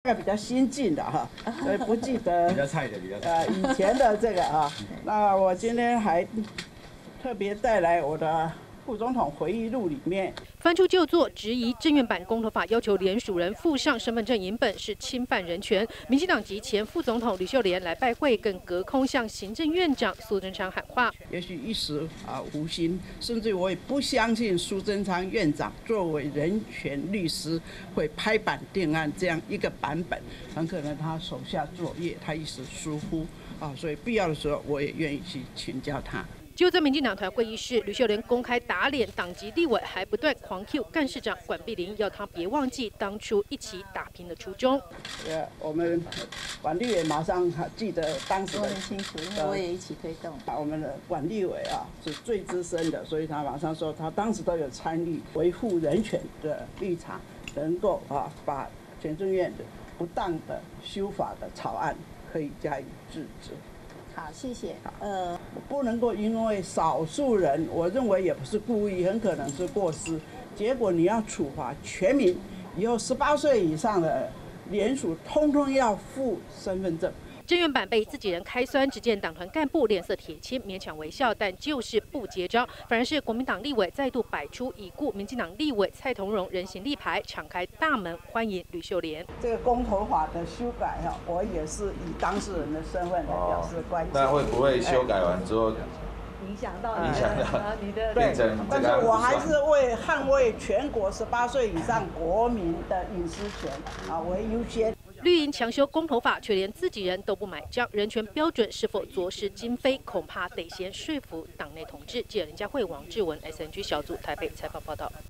比较新进的哈，所以不记得比较菜的， 以前的这个啊。那我今天还特别带来我的副总统回忆录里面。 翻出旧作，质疑政院版公投法要求联署人附上身份证影本是侵犯人权。民进党籍前副总统吕秀莲来拜会，更隔空向行政院长苏贞昌喊话。 也许一时无心，甚至我也不相信苏贞昌院长作为人权律师会拍板定案这样一个版本，很可能他手下作业，他一时疏忽所以必要的时候我也愿意去请教他。 就在民进党团会议室，吕秀莲公开打脸党籍立委，还不断狂 Q 干事长管碧玲，要他别忘记当初一起打拼的初衷。 我们管立委马上记得当时我很清楚，因为我也一起推动。 我们的管立委是最资深的，所以他马上说他当时都有参与维护人权的立场，能够把行政院的不当的修法的草案可以加以制止。 好，谢谢。 不能够因为少数人，我认为也不是故意，很可能是过失，结果你要处罚全民，以后18岁以上的联署通通要附身份证。 政院版被自己人开酸，只见党团干部脸色铁青，勉强微笑，但就是不接招。反而是国民党立委再度摆出已故民进党立委蔡同荣人形立牌，敞开大门欢迎吕秀莲。 这个公投法的修改我也是以当事人的身份来表示关切。 那会不会修改完之后影响到你的变成这个？ 但是我还是为捍卫全国18岁以上国民的隐私权为优先。 绿营强修公投法，却连自己人都不买账，人权标准是否着实今非，恐怕得先说服党内同志。记者林佳慧、王志文 SNG 小组台北采访报道。